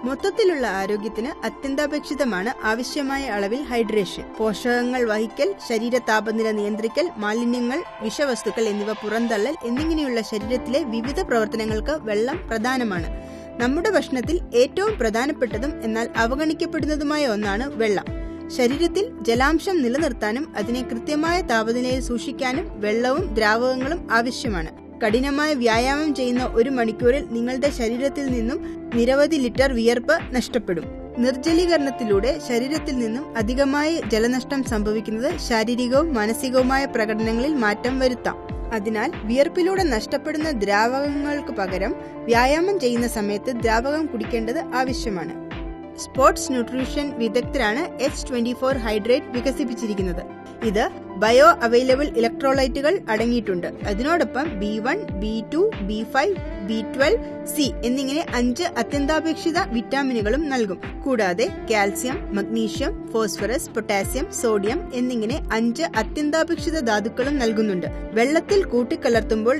മൊത്തത്തിലുള്ള ആരോഗ്യത്തിന് അത്യന്താപേക്ഷിതമാണ് ആവശ്യമായ അളവിൽ ഹൈഡ്രേഷൻ. പോഷകങ്ങൾ വഹിക്കൽ, ശരീര താപനില നിയന്ത്രിക്കൽ, മാലിന്യങ്ങൾ, വിഷവസ്തുക്കൾ എന്നിവ പുറന്തള്ളൽ എന്നിങ്ങനെയുള്ള ശരീരത്തിലെ വിവിധ പ്രവർത്തനങ്ങൾക്ക് വെള്ളം പ്രധാനമാണ്. നമ്മുടെ ഭക്ഷണത്തിൽ ഏറ്റവും പ്രധാനപ്പെട്ടതും എന്നാൽ അവഗണിക്കപ്പെടുന്നതുമായ ഒന്നാണ് വെള്ളം. ശരീരത്തിൽ ജലാംശം നിലനിർത്താനും അതിനെ കൃത്യമായ താപനിലയിൽ സൂക്ഷിക്കാനും വെള്ളവും ദ്രാവകങ്ങളും ആവശ്യമാണ്. കഠിനമായ വ്യായാമം ചെയ്യുന്ന 1 മണിക്കൂറിൽ നിങ്ങളുടെ ശരീരത്തിൽ നിന്നും നിരവധി ലിറ്റർ വിയർപ്പ് നഷ്ടപ്പെടും. നിർജ്ജലീകരണത്തിലൂടെ ശരീരത്തിൽ നിന്നും അധികമായി ജലനഷ്ടം സംഭവിക്കുന്നത് ശാരീരികവും മാനസികവുമായ പ്രകടനങ്ങളിൽ മാറ്റം വരുത്താം. അതിനാൽ വിയർപ്പിലൂടെ നഷ്ടപ്പെടുന്ന ദ്രാവകങ്ങൾക്ക് പകരം വ്യായാമം ചെയ്യുന്ന സമയത്ത് ദ്രാവകം കുടിക്കേണ്ടത് ആവശ്യമാണ്. സ്പോർട്സ് ന്യൂട്രീഷൻ വിദഗ്ധരാണ് H24 ഹൈഡ്രേറ്റ് വികസിപ്പിച്ചിരിക്കുന്നത്. ഇത് ബയോ അവൈലബിൾ ഇലക്ട്രോലൈറ്റുകൾ അടങ്ങിയിട്ടുണ്ട്. അതിനോടൊപ്പം B1, B2, B5, B12, C എന്നിങ്ങനെ 5 അത്യന്താപേക്ഷിത വിറ്റാമിനുകളും നൽകും. കൂടാതെ calcium, magnesium, phosphorus, potassium, sodium എന്നിങ്ങനെ 5 അത്യന്താപേക്ഷിത ധാതുക്കളും നൽകുന്നുണ്ട്. വെള്ളത്തിൽ കൂട്ടിക്കലർത്തുമ്പോൾ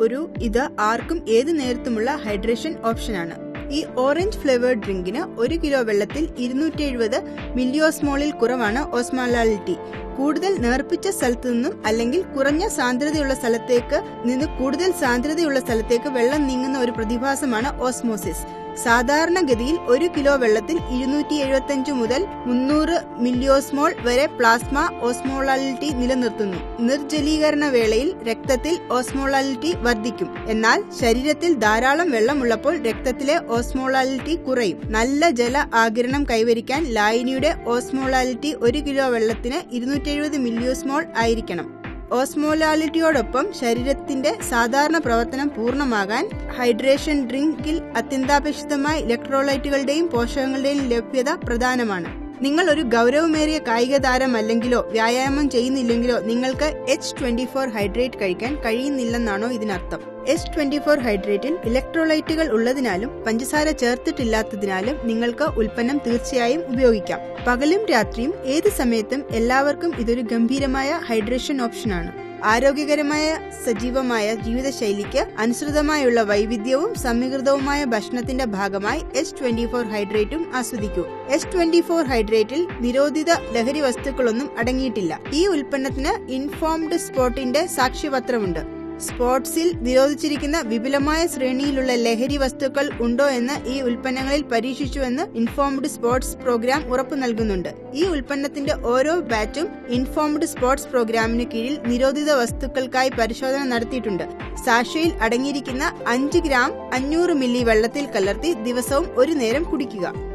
ഇത് ആർക്കും ഏതു നേരത്തുമുള്ള ഹൈഡ്രേഷൻ ഓപ്ഷനാണ്. ഈ ഓറഞ്ച് ഫ്ലേവേർഡ് ഡ്രിങ്കിന് 1 കിലോ വെള്ളത്തിൽ 270 മില്ലിയോസ്മോളിൽ കുറവാണ് ഓസ്മോലാലിറ്റി. കൂടുതൽ നേർപ്പിച്ച സ്ഥലത്തു നിന്നും അല്ലെങ്കിൽ കുറഞ്ഞ സാന്ദ്രതയുള്ള സ്ഥലത്തേക്ക് നിന്ന് കൂടുതൽ സാന്ദ്രതയുള്ള സ്ഥലത്തേക്ക് വെള്ളം നീങ്ങുന്ന ഒരു പ്രതിഭാസമാണ് ഓസ്മോസിസ്. സാധാരണഗതിയിൽ 1 കിലോ വെള്ളത്തിൽ 275 മുതൽ 300 മില്ലിയോസ്മോൾ വരെ പ്ലാസ്മ ഓസ്മോളാലിറ്റി നിലനിർത്തുന്നു. നിർജ്ജലീകരണ വേളയിൽ രക്തത്തിൽ ഓസ്മോളാലിറ്റി വർദ്ധിക്കും. എന്നാൽ ശരീരത്തിൽ ധാരാളം വെള്ളമുള്ളപ്പോൾ രക്തത്തിലെ ഓസ്മോളാലിറ്റി കുറയും. നല്ല ജല ആഗിരണം കൈവരിക്കാൻ ലായനിയുടെ ഓസ്മോളാലിറ്റി 1 കിലോ വെള്ളത്തിന് 270 മില്ലിയോസ്മോൾ ആയിരിക്കണം. ഓസ്മോലാലിറ്റിയോടൊപ്പം ശരീരത്തിന്റെ സാധാരണ പ്രവർത്തനം പൂർണ്ണമാകാൻ ഹൈഡ്രേഷൻ ഡ്രിങ്കിൽ അത്യന്താപേക്ഷിതമായ ഇലക്ട്രോലൈറ്റുകളുടെയും പോഷകങ്ങളുടെയും ലഭ്യത പ്രധാനമാണ്. നിങ്ങൾ ഒരു ഗൗരവമേറിയ കായിക താരമല്ലെങ്കിലോ വ്യായാമം ചെയ്യുന്നില്ലെങ്കിലോ നിങ്ങൾക്ക് H24 ഹൈഡ്രേറ്റ് കഴിക്കാൻ കഴിയുന്നില്ലെന്നാണോ ഇതിനർത്ഥം? H24 ഹൈഡ്രേറ്റിൽ ഇലക്ട്രോലൈറ്റുകൾ ഉള്ളതിനാലും പഞ്ചസാര ചേർത്തിട്ടില്ലാത്തതിനാലും നിങ്ങൾക്ക് ഉൽപ്പന്നം തീർച്ചയായും ഉപയോഗിക്കാം. പകലും രാത്രിയും ഏത് സമയത്തും എല്ലാവർക്കും ഇതൊരു ഗംഭീരമായ ഹൈഡ്രേഷൻ ഓപ്ഷനാണ്. ആരോഗ്യകരമായ സജീവമായ ജീവിതശൈലിക്ക് അനുസൃതമായുള്ള വൈവിധ്യവും സമീകൃതവുമായ ഭക്ഷണത്തിന്റെ ഭാഗമായി H24 ഹൈഡ്രേറ്റും ആസ്വദിക്കൂ. H24 ഹൈഡ്രേറ്റിൽ നിരോധിത ലഹരി വസ്തുക്കളൊന്നും അടങ്ങിയിട്ടില്ല. ഈ ഉൽപ്പന്നത്തിന് ഇൻഫോംഡ് സ്പോർട്ടിന്റെ സാക്ഷ്യപത്രമുണ്ട്. സ്പോർട്സിൽ നിരോധിച്ചിരിക്കുന്ന വിപുലമായ ശ്രേണിയിലുള്ള ലഹരി വസ്തുക്കൾ ഉണ്ടോ എന്ന് ഈ ഉൽപ്പന്നങ്ങളിൽ പരീക്ഷിച്ചുവെന്ന് ഇൻഫോംഡ് സ്പോർട്സ് പ്രോഗ്രാം ഉറപ്പു നൽകുന്നുണ്ട്. ഈ ഉൽപ്പന്നത്തിന്റെ ഓരോ ബാച്ചും ഇൻഫോംഡ് സ്പോർട്സ് പ്രോഗ്രാമിന് കീഴിൽ നിരോധിത വസ്തുക്കൾക്കായി പരിശോധന നടത്തിയിട്ടുണ്ട്. സാഷയിൽ അടങ്ങിയിരിക്കുന്ന 5 ഗ്രാം 500 മില്ലി വെള്ളത്തിൽ കലർത്തി ദിവസവും 1 നേരം കുടിക്കുക.